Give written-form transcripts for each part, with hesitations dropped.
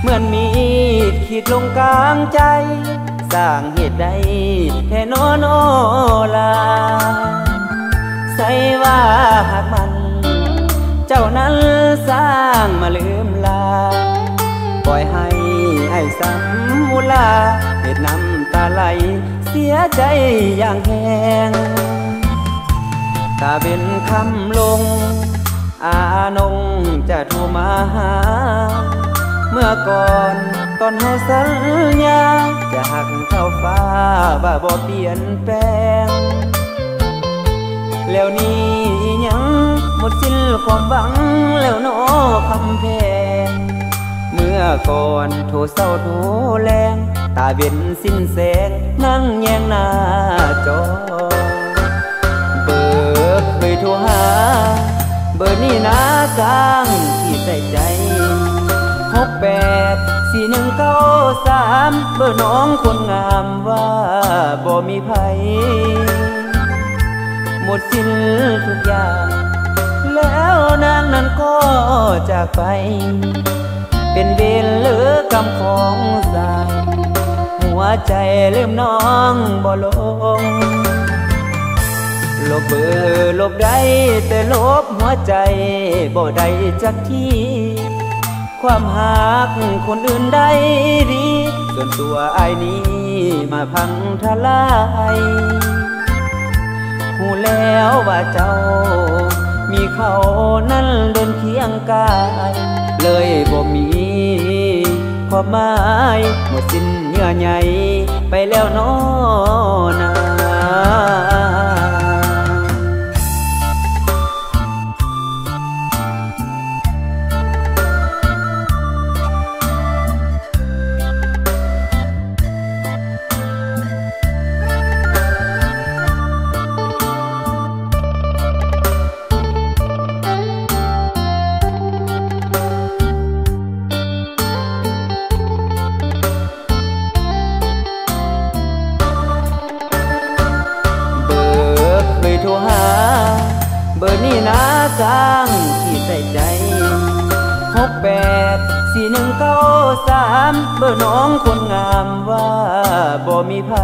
เหมือนมีดขีดลงกลางใจสร้างเหตุใดแท้น้อโนลาใส่ว่าหากมันเจ้านั้นสร้างมาลืมลาปล่อยให้ไอ้สำมุลาเหตุน้ำตาไหลเสียใจอย่างแหงถ้าเป็นคำลงอานงจะโทรมาหาเมื่อก่อนตอนเฮาสัญญาจะหักเข้าฟ้าบ่าบ่เปลี่ยนแปลงแล้วนี้ยังหมดสิ้นความหวังแล้วน้อคำแพงเมื่อก่อนโทรเศร้าโทรแรงตาเวียนสิ้นแสงนั่งแยงหน้าจอเบอร์เคยโทรหาเบอร์นี้นะสร้างที่ใส่ใจ684193เบอร์น้องคนงามว่าบ่มีไผหมดสิ้นทุกอย่างแล้วนางนั้นก็จากไปเป็นเวรเหลือกรรมของสายหัวใจลืมน้องบ่ลงลบเบอร์ลบได้แต่ลบหัวใจบ่ได้จักที่ความหักคนอื่นได้ดีส่วนตัวไอ้นี้มาพังทลายหูแล้วว่าเจ้ามีเขานั้นเดินเคียงกายเลยบ่มีความหมายหมดสิ้นเยื่อใยไปแล้วน้อนาโทรหาเบอร์นี้นะสร้างที่ใส่ใจ684193เบอร์น้องคนงามว่าบ่มีไผ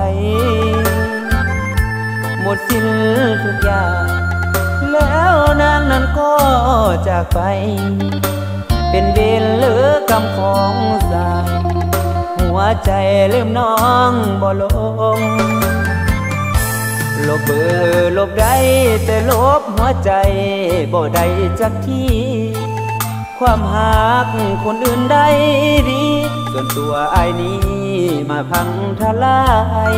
หมดสิ้นทุกอย่างแล้วนางนั้นก็จากไปเป็นเวรเหลือกรรมของสายหัวใจลืมน้องบ่ลงลบเบอร์ลบได้แต่ลบหัวใจบ่ได้จักที่ความหักคนอื่นได้ดีส่วนตัวไอ้นี้มาพังทลาย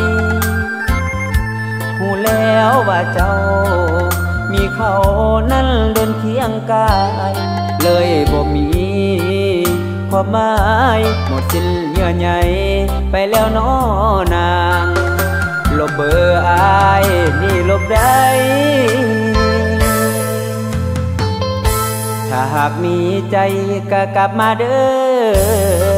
หูแล้วว่าเจ้ามีเขานั้นเดินเคียงกายเลยบ่มีความหมายหมดสิ้นเยื่อใยไปแล้วน้อนางลบเบอร์อายนี่ลบได้ถ้าหากมีใจก็กลับมาเด้อ